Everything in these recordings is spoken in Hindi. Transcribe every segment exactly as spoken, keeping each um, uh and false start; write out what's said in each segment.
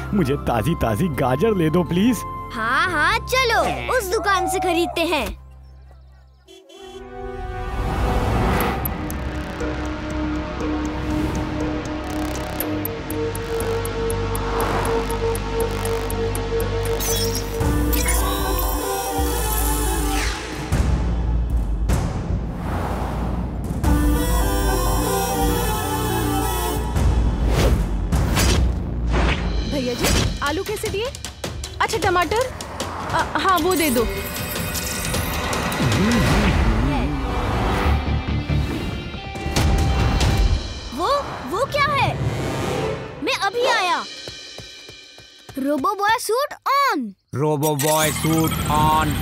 मुझे ताजी ताजी गाजर ले दो प्लीज। हाँ हाँ चलो उस दुकान से खरीदते हैं। भैया जी आलू कैसे दिए? अच्छा टमाटर आ, हाँ वो दे दो। वो वो क्या है? मैं अभी आया। Robo boy suit on. Robo boy suit on.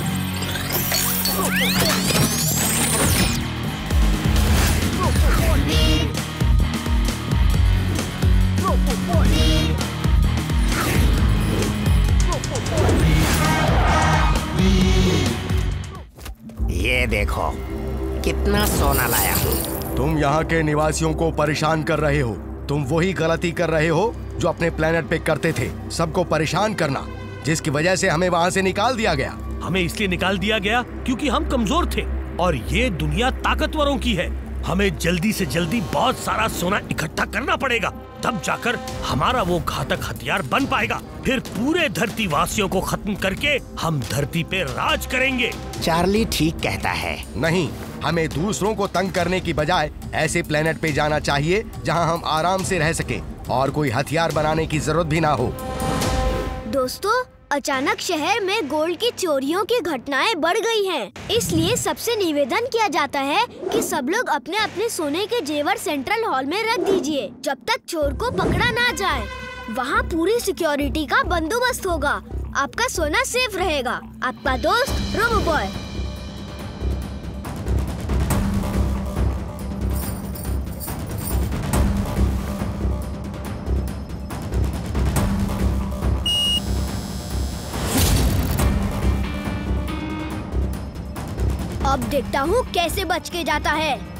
ये देखो कितना सोना लाया हूँ। तुम यहाँ के निवासियों को परेशान कर रहे हो। तुम वही गलती कर रहे हो जो अपने प्लेनेट पे करते थे, सबको परेशान करना, जिसकी वजह से हमें वहाँ से निकाल दिया गया। हमें इसलिए निकाल दिया गया क्योंकि हम कमजोर थे और ये दुनिया ताकतवरों की है। हमें जल्दी से जल्दी बहुत सारा सोना इकट्ठा करना पड़ेगा, तब जाकर हमारा वो घातक हथियार बन पाएगा। फिर पूरे धरती वासियों को खत्म करके हम धरती पे राज करेंगे। चार्ली ठीक कहता है। नहीं, हमें दूसरों को तंग करने की बजाय ऐसे प्लेनेट पे जाना चाहिए जहां हम आराम से रह सकें और कोई हथियार बनाने की जरूरत भी ना हो। दोस्तों, अचानक शहर में गोल्ड की चोरियों की घटनाएं बढ़ गई हैं। इसलिए सबसे निवेदन किया जाता है कि सब लोग अपने अपने सोने के जेवर सेंट्रल हॉल में रख दीजिए जब तक चोर को पकड़ा ना जाए। वहाँ पूरी सिक्योरिटी का बंदोबस्त होगा। आपका सोना सेफ रहेगा। आपका दोस्त रोबो बॉय। अब देखता हूँ कैसे बच के जाता है।